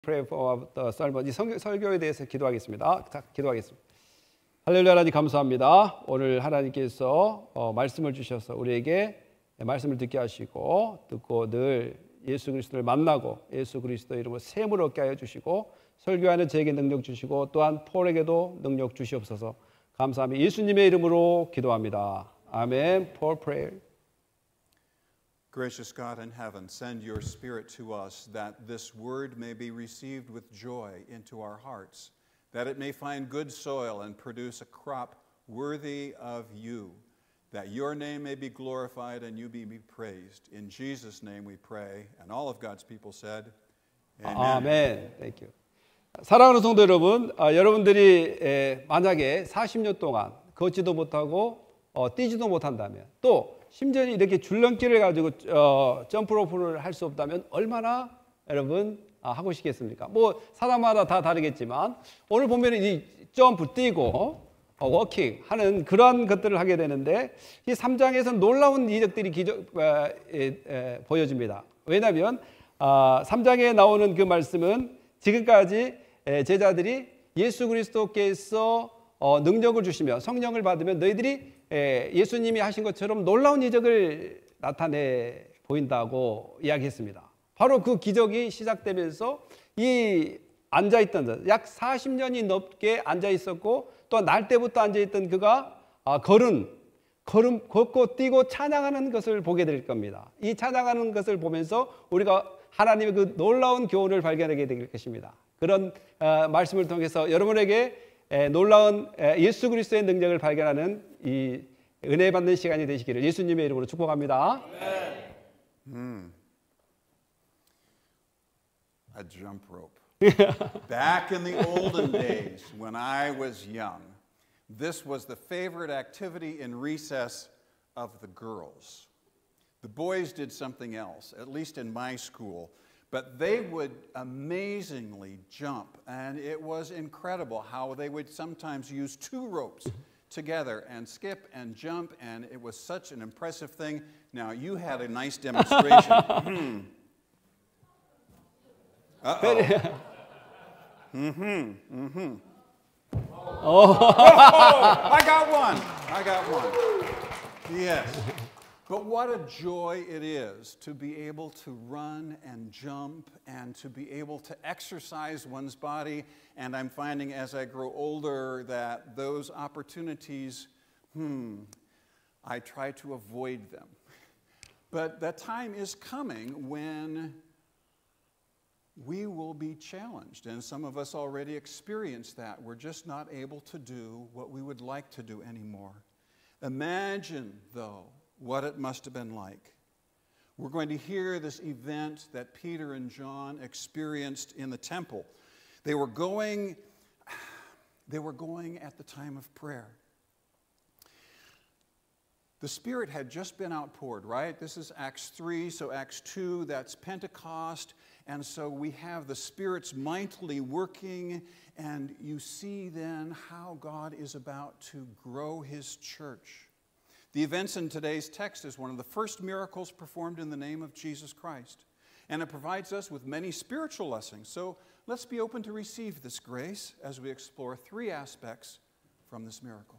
Pray for the sermon. 이 설교에 대해서 기도하겠습니다. 기도하겠습니다. 할렐루야. 하나님 감사합니다. 오늘 하나님께서 말씀을 주셔서 우리에게 말씀을 듣게 하시고 듣고 늘 예수 그리스도를 만나고 예수 그리스도의 이름으로 샘을 얻게 하여 주시고 설교하는 저에게 능력 주시고 또한 폴에게도 능력 주시옵소서. 감사하며 예수님의 이름으로 기도합니다. 아멘. Paul prayer. Gracious God in heaven, send your Spirit to us that this word may be received with joy into our hearts, that it may find good soil and produce a crop worthy of you, that your name may be glorified and you be praised. In Jesus' name we pray. And all of God's people said, Amen. 아멘. Thank you. 사랑하는 성도 여러분, 여러분들이 만약에 40년 동안 걷지도 못하고 뛰지도 못한다면 또 심지어 이렇게 줄넘기를 가지고 점프 로프를 할 수 없다면 얼마나 여러분 하고 싶겠습니까? 뭐 사람마다 다 다르겠지만 오늘 보면 이 점프 뛰고 워킹 하는 그런 것들을 하게 되는데 이 3장에서는 놀라운 이적들이 보여집니다. 왜냐하면 3장에 나오는 그 말씀은 지금까지 제자들이 예수 그리스도께서 능력을 주시며 성령을 받으면 너희들이 예수님이 하신 것처럼 놀라운 이적을 나타내 보인다고 이야기했습니다. 바로 그 기적이 시작되면서 이 앉아있던 약 40년이 넘게 앉아있었고 또 날 때부터 앉아있던 그가 걷고 뛰고 찬양하는 것을 보게 될 겁니다. 이 찬양하는 것을 보면서 우리가 하나님의 그 놀라운 교훈을 발견하게 될 것입니다. 그런 말씀을 통해서 여러분에게 놀라운 예수 그리스도의 능력을 발견하는 이 은혜 받는 시간이 되시기를 예수님의 이름으로 축복합니다. A jump rope. Back in the olden days when I was young, this was the favorite activity in recess of the girls. The boys did something else, at least in my school. But they would amazingly jump, and it was incredible how they would sometimes use two ropes together and skip and jump, and it was such an impressive thing. Now, you had a nice demonstration. Uh-oh. I got one. Yes. But what a joy it is to be able to run and jump and to be able to exercise one's body. And I'm finding as I grow older that those opportunities, I try to avoid them. But that time is coming when we will be challenged. And some of us already experience that. We're just not able to do what we would like to do anymore. Imagine, though, what it must have been like. We're going to hear this event that Peter and John experienced in the temple. They were going at the time of prayer. The Spirit had just been outpoured, right? This is Acts 3, so Acts 2, that's Pentecost. And so we have the Spirit's mightily working, and you see then how God is about to grow His church. The events in today's text is one of the first miracles performed in the name of Jesus Christ. And it provides us with many spiritual lessons. So let's be open to receive this grace as we explore three aspects from this miracle.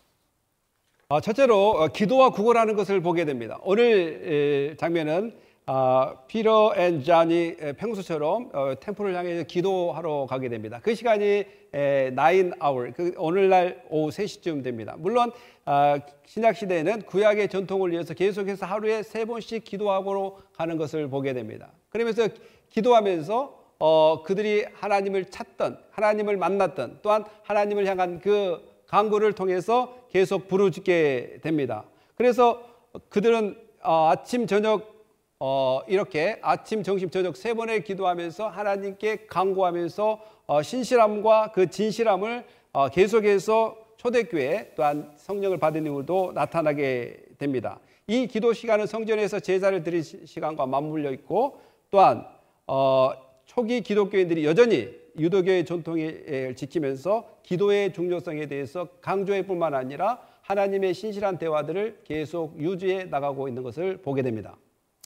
첫째로 기도와 구걸하는 것을 보게 됩니다. 오늘 장면은 피터 앤 존이 평소처럼 템플을 향해 기도하러 가게 됩니다. 그 시간이 9hour, 오늘날 오후 3시쯤 됩니다. 물론 신약 시대에는 구약의 전통을 위해서 계속해서 하루에 3번씩 기도하러 가는 것을 보게 됩니다. 그러면서 기도하면서 그들이 하나님을 찾던, 하나님을 만났던, 또한 하나님을 향한 그 간구를 통해서 계속 부르짖게 됩니다. 그래서 그들은 아침, 저녁 이렇게 아침, 점심, 저녁 3번을 기도하면서 하나님께 간구하면서 신실함과 그 진실함을 계속해서 초대교회 또한 성령을 받은 이후도 나타나게 됩니다. 이 기도 시간은 성전에서 제사를 드릴 시간과 맞물려 있고 또한 초기 기독교인들이 여전히 유대교의 전통을 지키면서 기도의 중요성에 대해서 강조할 뿐만 아니라 하나님의 신실한 대화들을 계속 유지해 나가고 있는 것을 보게 됩니다.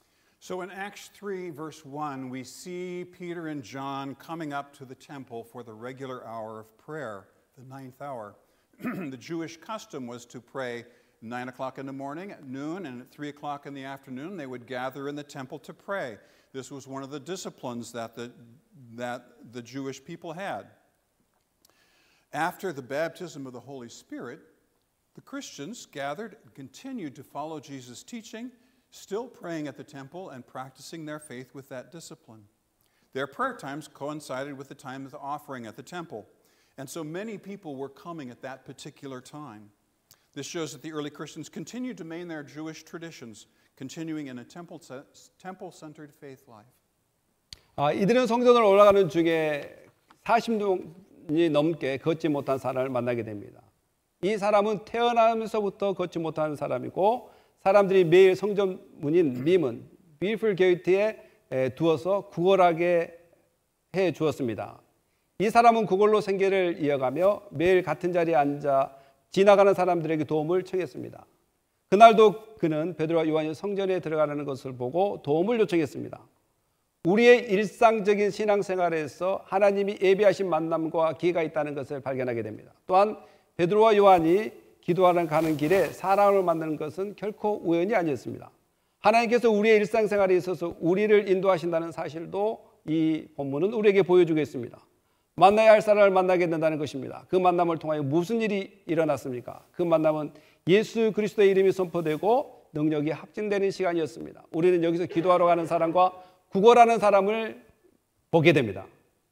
So in Acts 3, verse 1, we see Peter and John coming up to the temple for the regular hour of prayer, the 9th hour. The Jewish custom was to pray 9 o'clock in the morning, at noon, and at 3 o'clock in the afternoon, they would gather in the temple to pray. This was one of the disciplines that the Jewish people had. After the baptism of the Holy Spirit, the Christians gathered and continued to follow Jesus' teaching, still praying at the temple and practicing their faith with that discipline. Their prayer times coincided with the time of the offering at the temple, and so many people were coming at that particular time. This shows that the early Christians continued to maintain their Jewish traditions, continuing in a temple-centered faith life. 이들은 성전을 올라가는 중에 40년이 넘게 걷지 못한 사람을 만나게 됩니다. 이 사람은 태어나면서부터 걷지 못하는 사람이고 사람들이 매일 성전 문인 밈은 Beautiful Gate에 두어서 구걸하게 해 주었습니다. 이 사람은 그걸로 생계를 이어가며 매일 같은 자리에 앉아 지나가는 사람들에게 도움을 청했습니다. 그날도 그는 베드로와 요한이 성전에 들어가는 것을 보고 도움을 요청했습니다. 우리의 일상적인 신앙생활에서 하나님이 예비하신 만남과 기회가 있다는 것을 발견하게 됩니다. 또한 베드로와 요한이 기도하러 가는 길에 사람을 만나는 것은 결코 우연이 아니었습니다. 하나님께서 우리의 일상생활에 있어서 우리를 인도하신다는 사실도 이 본문은 우리에게 보여주고 있습니다. 만나야 할 사람을 만나게 된다는 것입니다. 그 만남을 통하여 무슨 일이 일어났습니까? 그 만남은 예수 그리스도의 이름이 선포되고 능력이 확증되는 시간이었습니다. 우리는 여기서 기도하러 가는 사람과 구걸하는 사람을 보게 됩니다.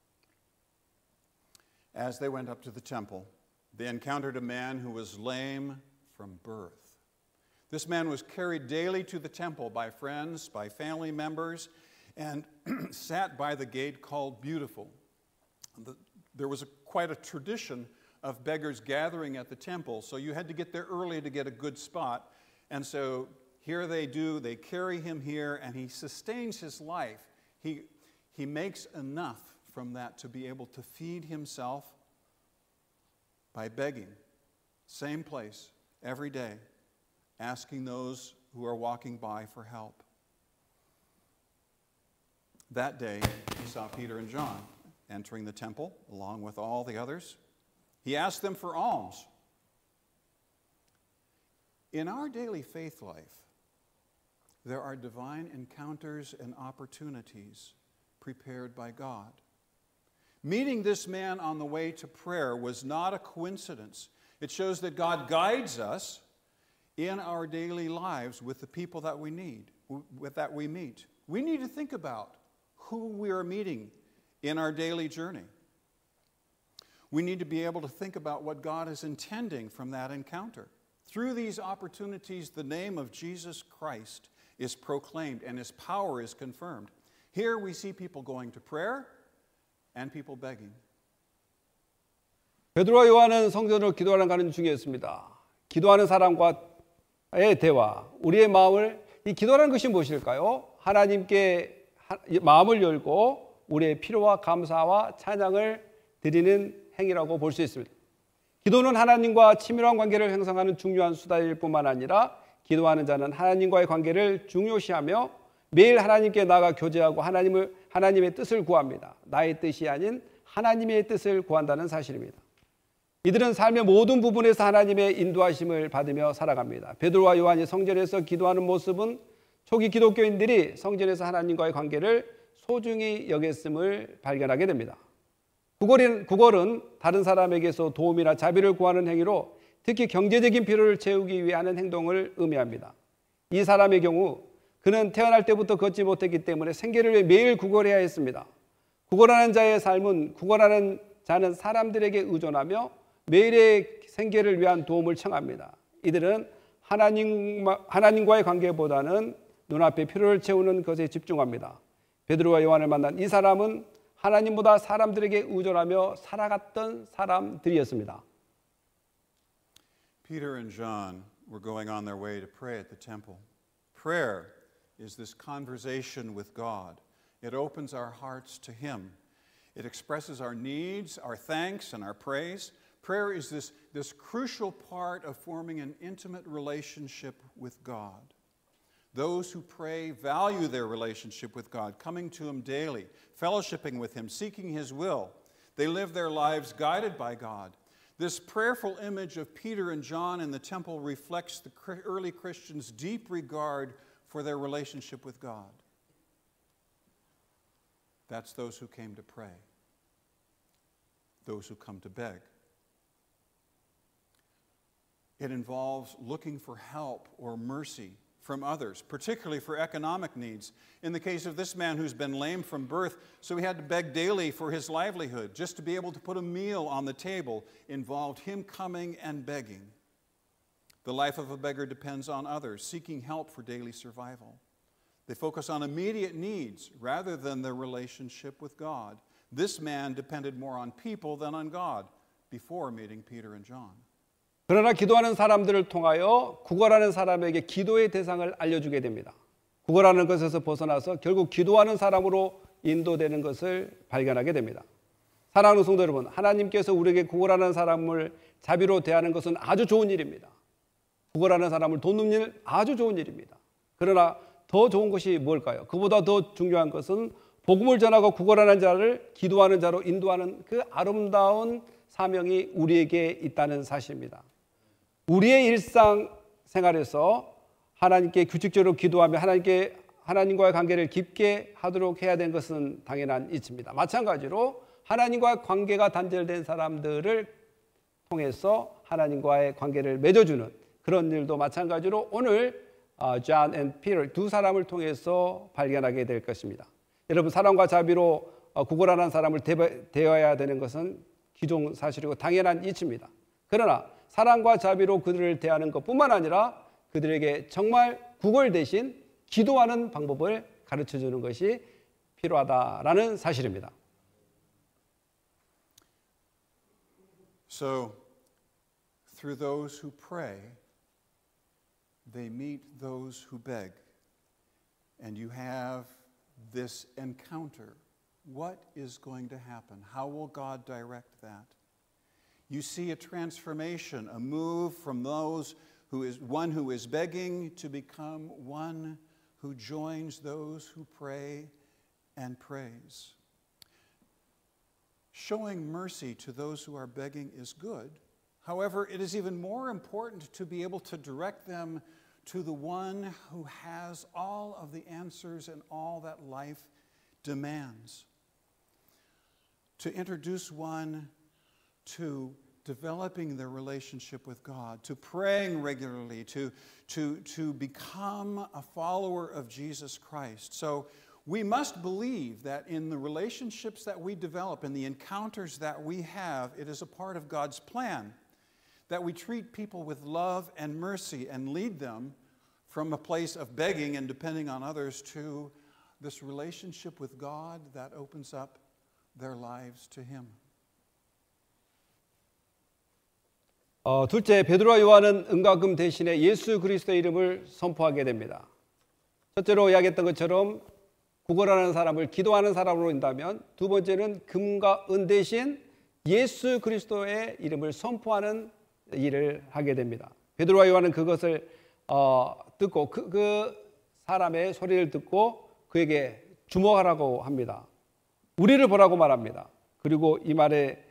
As they went up to the temple, they encountered a man who was lame from birth. This man was carried daily to the temple by friends, by family members, and sat by the gate called Beautiful. There was quite a tradition of beggars gathering at the temple, so you had to get there early to get a good spot. And so here they carry him here, and he sustains his life. He makes enough from that to be able to feed himself by begging, same place, every day, asking those who are walking by for help. That day, he saw Peter and John entering the temple along with all the others. He asked them for alms. In our daily faith life, there are divine encounters and opportunities prepared by God. Meeting this man on the way to prayer was not a coincidence. It shows that God guides us in our daily lives with the people that we meet. We need to think about who we are meeting in our daily journey. We need to be able to think about what God is intending from that encounter. Through these opportunities, the name of Jesus Christ is proclaimed and His power is confirmed. Here we see people going to prayer and people begging. 베드로와 요한은 성전으로 기도하러 가는 중이었습니다. 기도하는 사람과의 대화, 우리의 마음을, 이 기도라는 것이 무엇일까요? 하나님께 마음을 열고 우리의 필요와 감사와 찬양을 드리는 행위라고 볼 수 있습니다. 기도는 하나님과 친밀한 관계를 형성하는 중요한 수단일 뿐만 아니라 기도하는 자는 하나님과의 관계를 중요시하며 매일 하나님께 나아가 교제하고 하나님의 뜻을 구합니다. 나의 뜻이 아닌 하나님의 뜻을 구한다는 사실입니다. 이들은 삶의 모든 부분에서 하나님의 인도하심을 받으며 살아갑니다. 베드로와 요한이 성전에서 기도하는 모습은 초기 기독교인들이 성전에서 하나님과의 관계를 소중히 여겼음을 발견하게 됩니다. 구걸은 다른 사람에게서 도움이나 자비를 구하는 행위로 특히 경제적인 필요를 채우기 위해 하는 행동을 의미합니다. 이 사람의 경우 그는 태어날 때부터 걷지 못했기 때문에 생계를 위해 매일 구걸해야 했습니다. 구걸하는 자의 삶은 구걸하는 자는 사람들에게 의존하며 매일의 생계를 위한 도움을 청합니다. 이들은 하나님과의 관계보다는 눈앞의 필요를 채우는 것에 집중합니다. 베드로와 요한을 만난 이 사람은 하나님보다 사람들에게 의존하며 살아갔던 사람들이었습니다. Peter and John were going on their way to pray at the temple. Prayer is this conversation with God. It opens our hearts to Him. It expresses our needs, our thanks, and our praise. Prayer is this crucial part of forming an intimate relationship with God. Those who pray value their relationship with God, coming to Him daily, fellowshipping with Him, seeking His will. They live their lives guided by God. This prayerful image of Peter and John in the temple reflects the early Christians' deep regard for their relationship with God. That's those who came to pray, those who come to beg. It involves looking for help or mercy from others, particularly for economic needs. In the case of this man who's been lame from birth, so he had to beg daily for his livelihood. Just to be able to put a meal on the table involved him coming and begging. The life of a beggar depends on others, seeking help for daily survival. They focus on immediate needs rather than their relationship with God. This man depended more on people than on God before meeting Peter and John. 그러나 기도하는 사람들을 통하여 구걸하는 사람에게 기도의 대상을 알려주게 됩니다. 구걸하는 것에서 벗어나서 결국 기도하는 사람으로 인도되는 것을 발견하게 됩니다. 사랑하는 성도 여러분, 하나님께서 우리에게 구걸하는 사람을 자비로 대하는 것은 아주 좋은 일입니다. 구걸하는 사람을 돕는 일 아주 좋은 일입니다. 그러나 더 좋은 것이 뭘까요? 그보다 더 중요한 것은 복음을 전하고 구걸하는 자를 기도하는 자로 인도하는 그 아름다운 사명이 우리에게 있다는 사실입니다. 우리의 일상 생활에서 하나님께 규칙적으로 기도하며 하나님과의 관계를 깊게 하도록 해야 되는 것은 당연한 이치입니다. 마찬가지로 하나님과 관계가 단절된 사람들을 통해서 하나님과의 관계를 맺어주는 그런 일도 마찬가지로 오늘 John and Peter 두 사람을 통해서 발견하게 될 것입니다. 여러분, 사랑과 자비로 구걸하는 사람을 대해야 되는 것은 기존사실이고 당연한 이치입니다. 그러나 사랑과 자비로 그들을 대하는 것뿐만 아니라 그들에게 정말 구걸 대신 기도하는 방법을 가르쳐주는 것이 필요하다라는 사실입니다. So, through those who pray, they meet those who beg. And you have this encounter. What is going to happen? How will God direct that? You see a transformation, a move from one who is begging to become one who joins those who pray and prays. Showing mercy to those who are begging is good. However, it is even more important to be able to direct them to the one who has all of the answers and all that life demands. To introduce one to developing their relationship with God, to praying regularly, to become a follower of Jesus Christ. So we must believe that in the relationships that we develop, in the encounters that we have, it is a part of God's plan that we treat people with love and mercy and lead them from a place of begging and depending on others to this relationship with God that opens up their lives to Him. 둘째, 베드로와 요한은 은과 금 대신에 예수 그리스도의 이름을 선포하게 됩니다. 첫째로 이야기했던 것처럼 구걸하는 사람을 기도하는 사람으로 인다면, 두 번째는 금과 은 대신 예수 그리스도의 이름을 선포하는 일을 하게 됩니다. 베드로와 요한은 그것을 듣고 그 사람의 소리를 듣고 그에게 주목하라고 합니다. 우리를 보라고 말합니다. 그리고 이 말에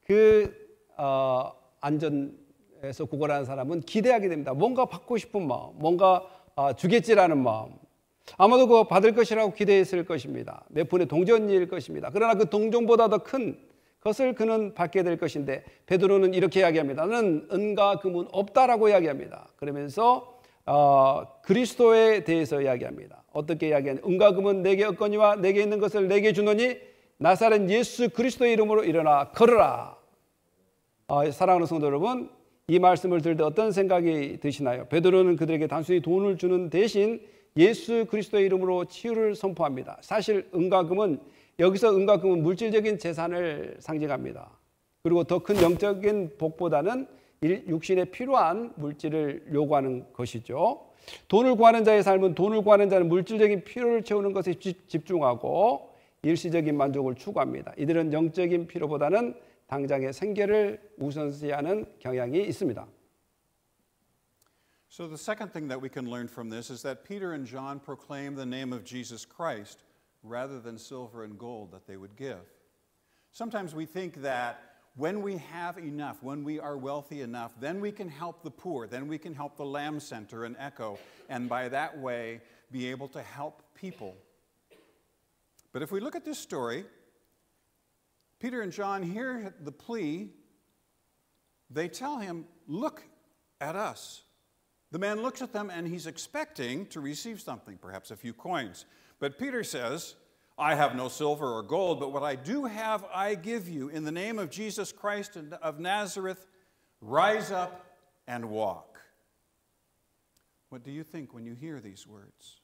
안전에서 구걸하는 사람은 기대하게 됩니다. 뭔가 받고 싶은 마음, 뭔가 주겠지라는 마음, 아마도 그거 받을 것이라고 기대했을 것입니다. 몇 푼의 동전일 것입니다. 그러나 그 동전보다 더 큰 것을 그는 받게 될 것인데, 베드로는 이렇게 이야기합니다. 나는 은과 금은 없다라고 이야기합니다. 그러면서 그리스도에 대해서 이야기합니다. 어떻게 이야기하냐? 은과 금은 내게 없거니와 내게 있는 것을 내게 주노니 나사렛 예수 그리스도의 이름으로 일어나 걸으라. 사랑하는 성도 여러분, 이 말씀을 들을 때 어떤 생각이 드시나요? 베드로는 그들에게 단순히 돈을 주는 대신 예수 그리스도의 이름으로 치유를 선포합니다. 사실 은과 금은, 여기서 은과 금은 물질적인 재산을 상징합니다. 그리고 더 큰 영적인 복보다는 육신에 필요한 물질을 요구하는 것이죠. 돈을 구하는 자의 삶은, 돈을 구하는 자는 물질적인 필요를 채우는 것에 집중하고 일시적인 만족을 추구합니다. 이들은 영적인 필요보다는 당장의 생계를 우선시하는 경향이 있습니다. So the second thing that we can learn from this is that Peter and John proclaim the name of Jesus Christ rather than silver and gold that they would give. Sometimes we think that when we have enough, when we are wealthy enough, then we can help the poor, then we can help the Lamb Center and Echo, and by that way be able to help people. But if we look at this story, Peter and John hear the plea. They tell him, look at us. The man looks at them and he's expecting to receive something, perhaps a few coins. But Peter says, I have no silver or gold, but what I do have I give you. In the name of Jesus Christ of Nazareth, rise up and walk. What do you think when you hear these words?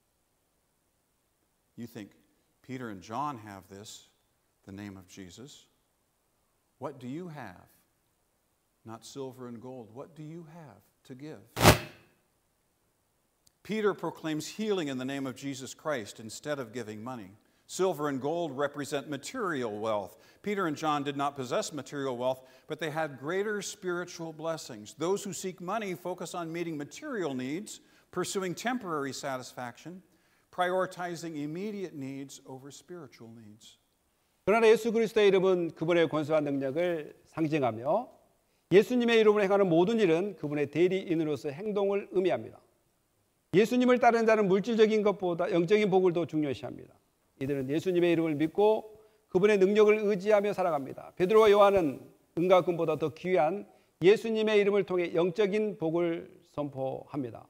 You think, Peter and John have this, the name of Jesus. What do you have? Not silver and gold. What do you have to give? Peter proclaims healing in the name of Jesus Christ instead of giving money. Silver and gold represent material wealth. Peter and John did not possess material wealth, but they had greater spiritual blessings. Those who seek money focus on meeting material needs, pursuing temporary satisfaction, prioritizing immediate needs over spiritual needs. 그러나 예수 그리스도의 이름은 그분의 권세와 능력을 상징하며 예수님의 이름으로 행하는 모든 일은 그분의 대리인으로서 행동을 의미합니다. 예수님을 따르는 자는 물질적인 것보다 영적인 복을 더 중요시합니다. 이들은 예수님의 이름을 믿고 그분의 능력을 의지하며 살아갑니다. 베드로와 요한은 은과 금보다 더 귀한 예수님의 이름을 통해 영적인 복을 선포합니다.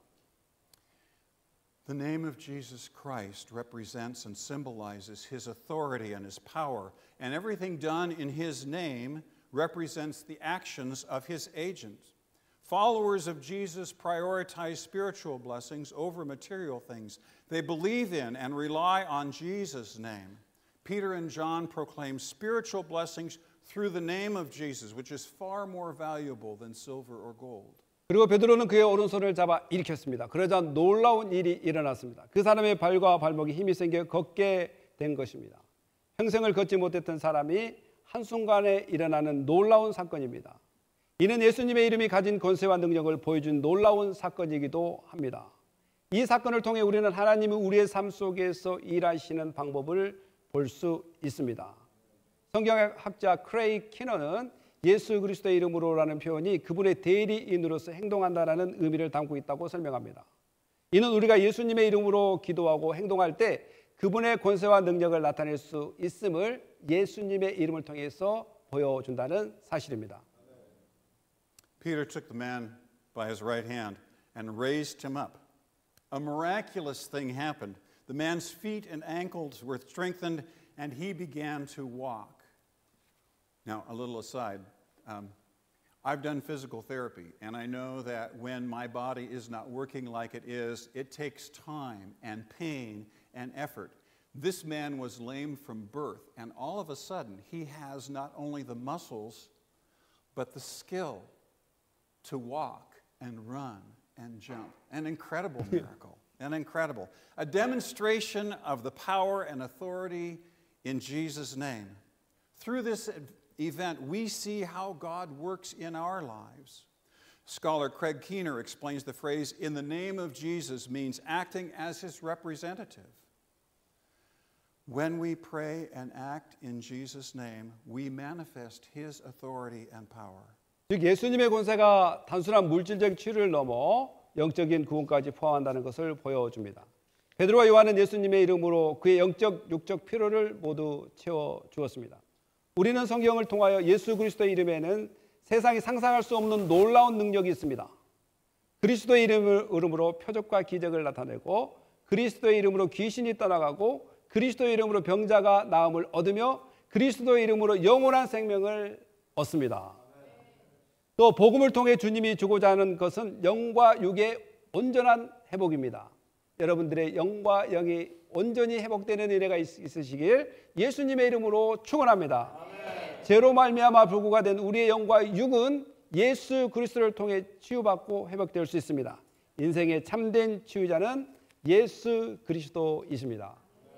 The name of Jesus Christ represents and symbolizes his authority and his power, and everything done in his name represents the actions of his agents. Followers of Jesus prioritize spiritual blessings over material things. They believe in and rely on Jesus' name. Peter and John proclaim spiritual blessings through the name of Jesus, which is far more valuable than silver or gold. 그리고 베드로는 그의 오른손을 잡아 일으켰습니다. 그러자 놀라운 일이 일어났습니다. 그 사람의 발과 발목에 힘이 생겨 걷게 된 것입니다. 평생을 걷지 못했던 사람이 한순간에 일어나는 놀라운 사건입니다. 이는 예수님의 이름이 가진 권세와 능력을 보여준 놀라운 사건이기도 합니다. 이 사건을 통해 우리는 하나님이 우리의 삶 속에서 일하시는 방법을 볼 수 있습니다. 성경학자 크레이 키너는 예수 그리스도의 이름으로라는 표현이 그분의 대리인으로서 행동한다라는 의미를 담고 있다고 설명합니다. 이는 우리가 예수님의 이름으로 기도하고 행동할 때 그분의 권세와 능력을 나타낼 수 있음을 예수님의 이름을 통해서 보여준다는 사실입니다. Peter took the man by his right hand and raised him up. A miraculous thing happened. The man's feet and ankles were strengthened, and he began to walk. Now, a little aside, I've done physical therapy, and I know that when my body is not working like it is, it takes time and pain and effort. This man was lame from birth, and all of a sudden, he has not only the muscles, but the skill to walk and run and jump. An incredible miracle, a demonstration of the power and authority in Jesus' name. Through this event, we see how God works in our lives. Scholar Craig Keener explains the phrase, in the name of Jesus, means acting as his representative. When we pray and act in Jesus' name, we manifest his authority and power. 즉 예수님의 권세가 단순한 물질적 치유를 넘어 영적인 구원까지 포함한다는 것을 보여줍니다. 베드로와 요한은 예수님의 이름으로 그의 영적, 육적 필요를 모두 채워주었습니다. 우리는 성경을 통하여 예수 그리스도의 이름에는 세상이 상상할 수 없는 놀라운 능력이 있습니다. 그리스도의 이름으로 표적과 기적을 나타내고 그리스도의 이름으로 귀신이 떠나가고 그리스도의 이름으로 병자가 나음을 얻으며 그리스도의 이름으로 영원한 생명을 얻습니다. 또 복음을 통해 주님이 주고자 하는 것은 영과 육의 온전한 회복입니다. 여러분들의 영과 영이 온전히 회복되는 은혜가 있으시길 예수님의 이름으로 축원합니다. 죄로 말미암아 불구가 된 우리의 영과 육은 예수 그리스도를 통해 치유받고 회복될 수 있습니다. 인생의 참된 치유자는 예수 그리스도이십니다.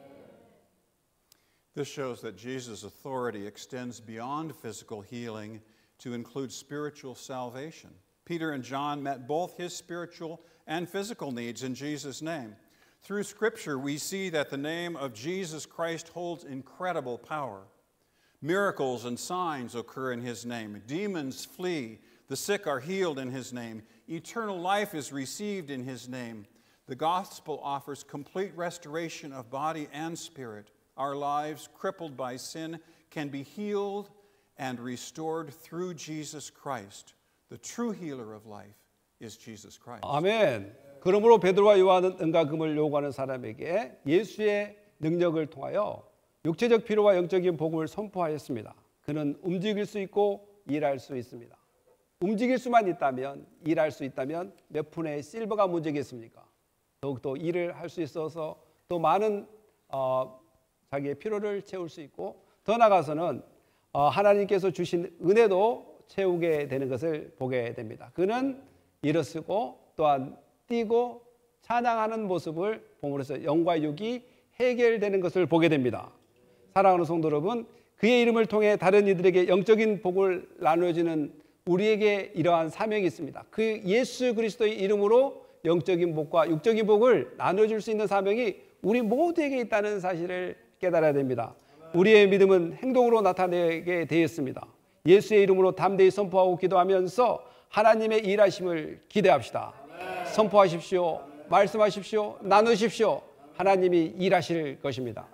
This shows that Jesus' authority extends beyond physical healing to include spiritual salvation. Peter and John met both his spiritual and physical needs in Jesus' name. Through Scripture, we see that the name of Jesus Christ holds incredible power. Miracles and signs occur in his name. Demons flee. The sick are healed in his name. Eternal life is received in his name. The gospel offers complete restoration of body and spirit. Our lives, crippled by sin, can be healed and restored through Jesus Christ. The true healer of life is Jesus Christ. 아멘. 그러므로 베드로와 요한은 은과 금을 요구하는 사람에게 예수의 능력을 통하여 육체적 필요와 영적인 복음을 선포하였습니다. 그는 움직일 수 있고 일할 수 있습니다. 움직일 수만 있다면, 일할 수 있다면 몇 푼의 실버가 문제겠습니까? 더욱더 일을 할 수 있어서 또 많은 자기의 필요를 채울 수 있고 더 나아가서는 하나님께서 주신 은혜도 채우게 되는 것을 보게 됩니다. 그는 일어서고 또한 뛰고 찬양하는 모습을 봄으로써 영과 육이 해결되는 것을 보게 됩니다. 사랑하는 성도 여러분, 그의 이름을 통해 다른 이들에게 영적인 복을 나눠주는 우리에게 이러한 사명이 있습니다. 그 예수 그리스도의 이름으로 영적인 복과 육적인 복을 나눠줄 수 있는 사명이 우리 모두에게 있다는 사실을 깨달아야 됩니다. 우리의 믿음은 행동으로 나타내게 되었습니다. 예수의 이름으로 담대히 선포하고 기도하면서 하나님의 일하심을 기대합시다. 선포하십시오. 말씀하십시오. 나누십시오. 하나님이 일하실 것입니다.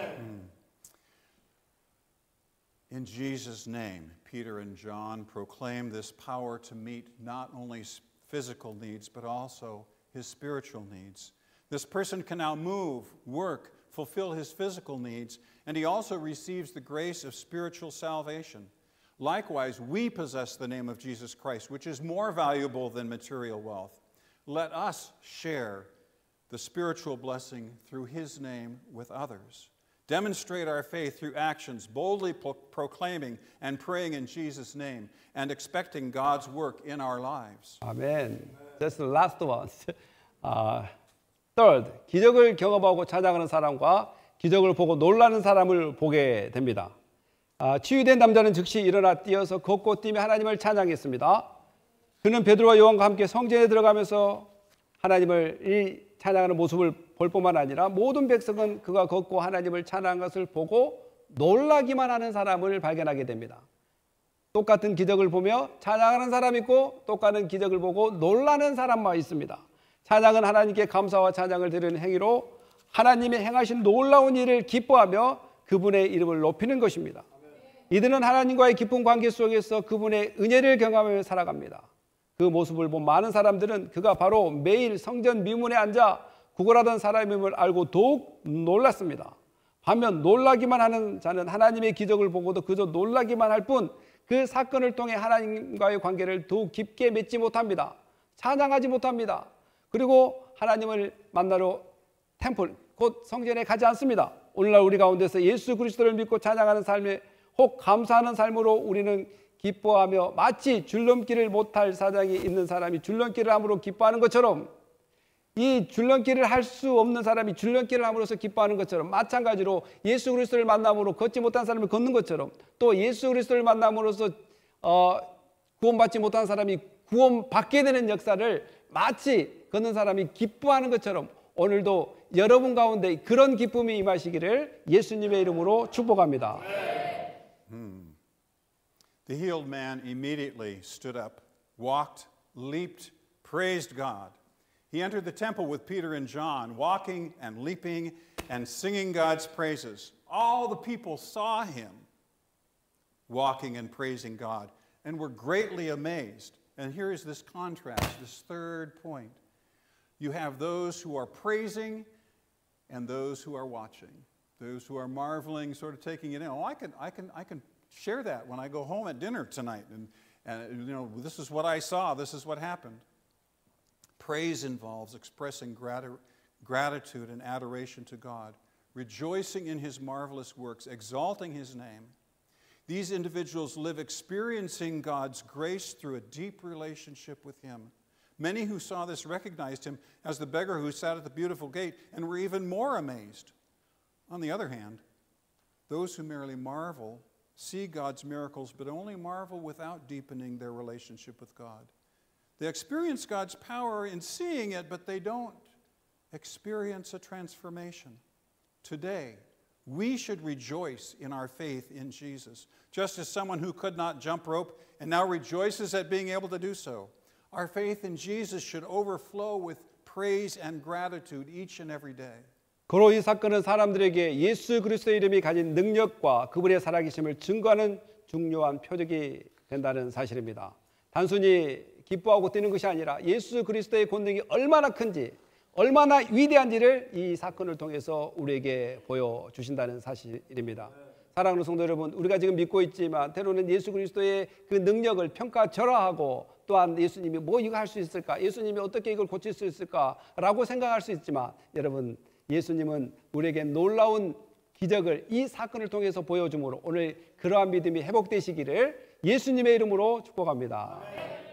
In Jesus' name, Peter and John proclaim this power to meet not only physical needs, but also his spiritual needs. This person can now move, work, fulfill his physical needs, and he also receives the grace of spiritual salvation. Likewise, we possess the name of Jesus Christ, which is more valuable than material wealth. Let us share the spiritual blessing through his name with others. Demonstrate our faith through actions, boldly proclaiming and praying in Jesus' name, and expecting God's work in our lives. 아멘. That's the last one. Third, 기적을 경험하고 찬양하는 사람과 기적을 보고 놀라는 사람을 보게 됩니다. 치유된 남자는 즉시 일어나 뛰어서 걷고 뛰며 하나님을 찬양했습니다. 그는 베드로와 요한과 함께 성전에 들어가면서 하나님을 찬양하는 모습을 볼 뿐만 아니라 모든 백성은 그가 걷고 하나님을 찬양한 것을 보고 놀라기만 하는 사람을 발견하게 됩니다. 똑같은 기적을 보며 찬양하는 사람이 있고 똑같은 기적을 보고 놀라는 사람만 있습니다. 찬양은 하나님께 감사와 찬양을 드리는 행위로 하나님이 행하신 놀라운 일을 기뻐하며 그분의 이름을 높이는 것입니다. 이들은 하나님과의 깊은 관계 속에서 그분의 은혜를 경험하며 살아갑니다. 그 모습을 본 많은 사람들은 그가 바로 매일 성전 미문에 앉아 구걸하던 사람임을 알고 더욱 놀랐습니다. 반면 놀라기만 하는 자는 하나님의 기적을 보고도 그저 놀라기만 할 뿐 그 사건을 통해 하나님과의 관계를 더욱 깊게 맺지 못합니다. 찬양하지 못합니다. 그리고 하나님을 만나러 템플, 곧 성전에 가지 않습니다. 오늘날 우리 가운데서 예수 그리스도를 믿고 찬양하는 삶에 혹 감사하는 삶으로 우리는 기뻐하며 마치 줄넘기를 못할 사장이 있는 사람이 줄넘기를 함으로 기뻐하는 것처럼 이 줄넘기를 할 수 없는 사람이 줄넘기를 함으로써 기뻐하는 것처럼 마찬가지로 예수 그리스도를 만남으로 걷지 못한 사람이 걷는 것처럼 또 예수 그리스도를 만남으로써 구원받지 못한 사람이 구원받게 되는 역사를 마치 걷는 사람이 기뻐하는 것처럼 오늘도 여러분 가운데 그런 기쁨이 임하시기를 예수님의 이름으로 축복합니다. The healed man immediately stood up, walked, leaped, praised God. He entered the temple with Peter and John, walking and leaping and singing God's praises. All the people saw him walking and praising God and were greatly amazed. And here is this contrast, this third point. You have those who are praising and those who are watching. Those who are marveling, sort of taking it in. Oh, I can share that when I go home at dinner tonight. And you know, this is what I saw, this is what happened. Praise involves expressing gratitude and adoration to God, rejoicing in his marvelous works, exalting his name. These individuals live experiencing God's grace through a deep relationship with him. Many who saw this recognized him as the beggar who sat at the beautiful gate and were even more amazed. On the other hand, those who merely marvel see God's miracles but only marvel without deepening their relationship with God. They experience God's power in seeing it, but they don't experience a transformation. Today, we should rejoice in our faith in Jesus, just as someone who could not jump rope and now rejoices at being able to do so. Our faith in Jesus should overflow with praise and gratitude each and every day. 고로 이 사건은 사람들에게 예수 그리스도의 이름이 가진 능력과 그분의 살아계심을 증거하는 중요한 표적이 된다는 사실입니다. 단순히 기뻐하고 뛰는 것이 아니라 예수 그리스도의 권능이 얼마나 큰지, 얼마나 위대한지를 이 사건을 통해서 우리에게 보여주신다는 사실입니다. 사랑하는 성도 여러분, 우리가 지금 믿고 있지만 때로는 예수 그리스도의 그 능력을 평가절하하고 또한 예수님이 뭐 이거 할 수 있을까? 예수님이 어떻게 이걸 고칠 수 있을까?라고 생각할 수 있지만 여러분, 예수님은 우리에게 놀라운 기적을 이 사건을 통해서 보여줌으로 오늘 그러한 믿음이 회복되시기를 예수님의 이름으로 축복합니다.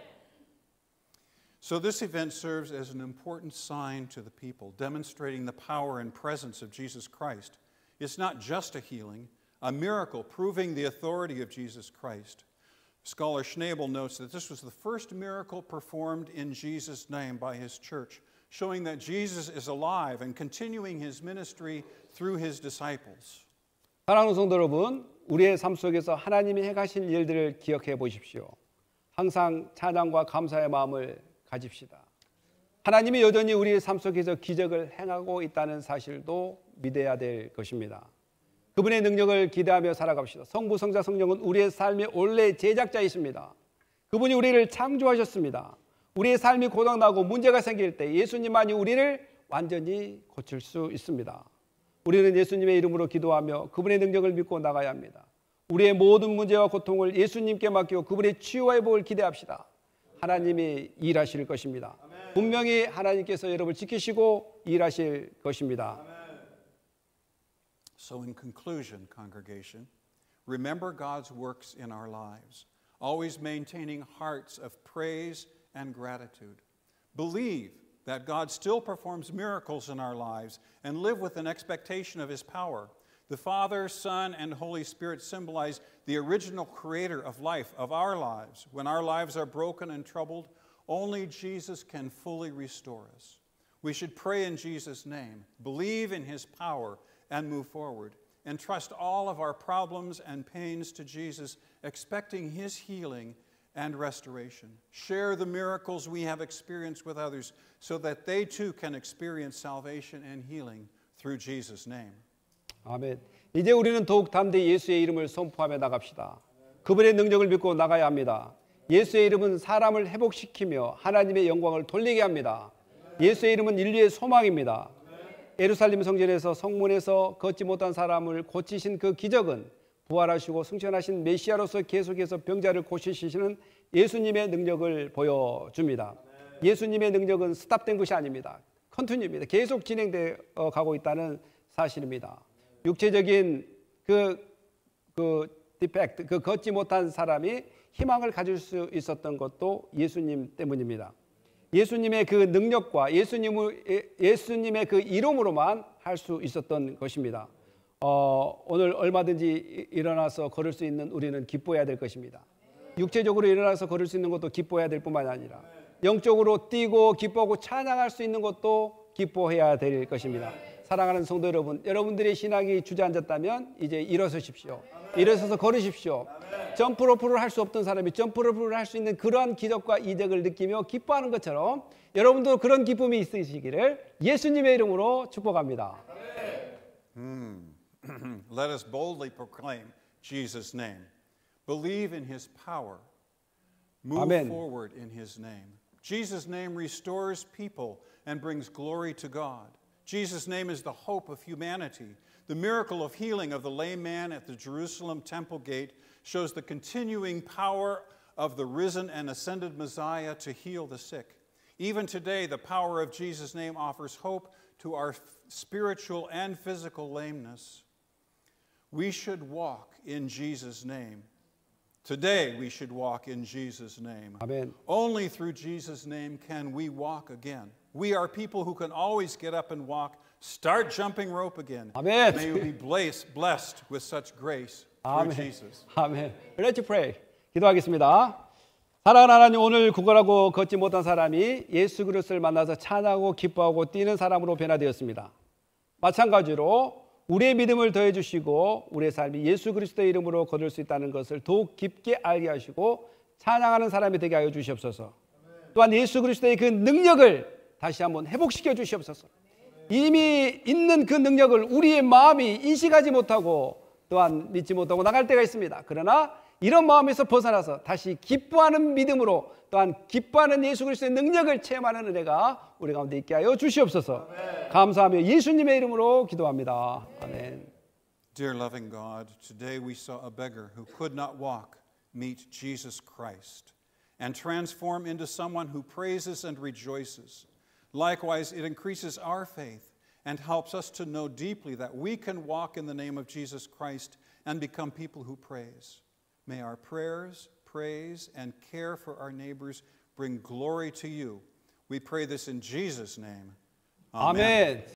So this event serves as an important sign to the people, demonstrating the power and presence of Jesus Christ. It's not just a healing, a miracle proving the authority of Jesus Christ. Scholar Schnabel notes that this was the first miracle performed in Jesus' name by his church, showing that Jesus is alive and continuing his ministry through his disciples. 사랑하는 성도 여러분, 우리의 삶 속에서 하나님이 행하신 일들을 기억해 보십시오. 항상 찬양과 감사의 마음을 가집시다. 하나님이 여전히 우리의 삶 속에서 기적을 행하고 있다는 사실도 믿어야 될 것입니다. 그분의 능력을 기대하며 살아갑시다. 성부, 성자, 성령은 우리의 삶의 원래 제작자이십니다. 그분이 우리를 창조하셨습니다. 우리의 삶이 고장나고 문제가 생길 때 예수님만이 우리를 완전히 고칠 수 있습니다. 우리는 예수님의 이름으로 기도하며 그분의 능력을 믿고 나가야 합니다. 우리의 모든 문제와 고통을 예수님께 맡기고 그분의 치유와 회복을 기대합시다. 하나님이 일하실 것입니다. 분명히 하나님께서 여러분을 지키시고 일하실 것입니다. So in conclusion, congregation, remember God's works in our lives, always maintaining hearts of praise and gratitude. Believe that God still performs miracles in our lives and live with an expectation of His power. The Father, Son, and Holy Spirit symbolize the original creator of life, of our lives. When our lives are broken and troubled, only Jesus can fully restore us. We should pray in Jesus' name, believe in His power, and move forward, and trust all of our problems and pains to Jesus, expecting His healing and restoration. Share the miracles we have experienced with others so that they too can experience salvation and healing through Jesus' name. 아멘. 이제 우리는 더욱 담대히 예수의 이름을 선포하며 나갑시다. 그분의 능력을 믿고 나가야 합니다. 예수의 이름은 사람을 회복시키며 하나님의 영광을 돌리게 합니다. 예수의 이름은 인류의 소망입니다. 예루살렘 성전에서 성문에서 걷지 못한 사람을 고치신 그 기적은 부활하시고 승천하신 메시아로서 계속해서 병자를 고치시는 예수님의 능력을 보여줍니다. 예수님의 능력은 스탑된 것이 아닙니다. 컨티뉴입니다. 계속 진행되어 가고 있다는 사실입니다. 육체적인 그 디펙트, 그 걷지 못한 사람이 희망을 가질 수 있었던 것도 예수님 때문입니다. 예수님의 그 능력과 예수님의 그 이름으로만 할 수 있었던 것입니다. 오늘 얼마든지 일어나서 걸을 수 있는 우리는 기뻐해야 될 것입니다. 육체적으로 일어나서 걸을 수 있는 것도 기뻐해야 될 뿐만 아니라 영적으로 뛰고 기뻐하고 찬양할 수 있는 것도 기뻐해야 될 것입니다. 사랑하는 성도 여러분, 여러분들의 신앙이 주저앉았다면 이제 일어서십시오. 일어서서 걸으십시오. 점프로프를 할 수 없던 사람이 점프로프를 할 수 있는 그러한 기적과 이적을 느끼며 기뻐하는 것처럼 여러분도 그런 기쁨이 있으시기를 예수님의 이름으로 축복합니다. Let us boldly proclaim Jesus' name. Believe in His power. Move Amen. forward in His name. Jesus' name restores people and brings glory to God. Jesus' name is the hope of humanity. The miracle of healing of the lame man at the Jerusalem temple gate shows the continuing power of the risen and ascended Messiah to heal the sick. Even today, the power of Jesus' name offers hope to our spiritual and physical lameness. We should walk in Jesus' name. Today, we should walk in Jesus' name. Amen. Only through Jesus' name can we walk again. We are people who can always get up and walk, start jumping rope again. Amen. May you be blessed with such grace through 아멘. Jesus. 아멘. Let's pray. 기도하겠습니다. 사랑하는 하나님, 오늘 구걸하고 걷지 못한 사람이 예수 그리스도를 만나서 찬양하고 기뻐하고 뛰는 사람으로 변화되었습니다. 마찬가지로 우리의 믿음을 더해 주시고 우리의 삶이 예수 그리스도의 이름으로 거둘 수 있다는 것을 더욱 깊게 알게 하시고 찬양하는 사람이 되게 하여 주시옵소서. 또한 예수 그리스도의 그 능력을 다시 한번 회복시켜 주시옵소서. 이미 있는 그 능력을 우리의 마음이 인식하지 못하고 또한 믿지 못하고 나갈 때가 있습니다. 그러나 이런 마음에서 벗어나서 다시 기뻐하는 믿음으로 또한 기뻐하는 예수 그리스도의 능력을 체험하는 은혜가 우리 가운데 있게 하여 주시옵소서. 아멘. 감사하며 예수님의 이름으로 기도합니다. 아멘. Dear loving God, today we saw a beggar who could not walk meet Jesus Christ and transform into someone who praises and rejoices. Likewise, it increases our faith and helps us to know deeply that we can walk in the name of Jesus Christ and become people who praise. May our prayers, praise, and care for our neighbors bring glory to you. We pray this in Jesus' name. Amen. 아멘.